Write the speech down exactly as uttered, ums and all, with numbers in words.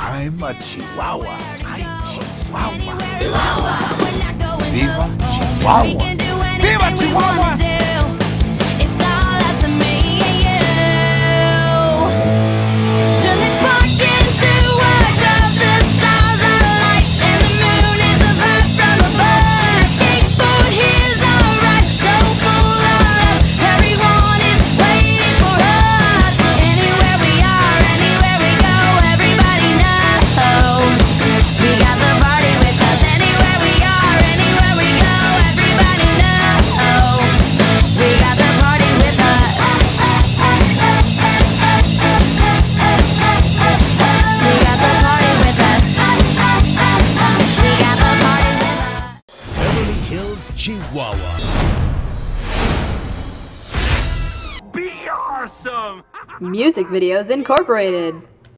I'm a Chihuahua. I'm Chihuahua. Viva Chihuahua. Viva Chihuahua. It's all up to me and you. Turn this park into a club. The stars are lights and the moon is a vibe from above. Skateboard here's alright, so full of everyone is waiting for us. Anywhere we are, anywhere we go, everybody knows we got the party with us. Anywhere we are, anywhere we go, everybody knows we got the party with us. We got the party with us. We got the party with us. Beverly Hills, Chihuahua. Be awesome! Music videos incorporated.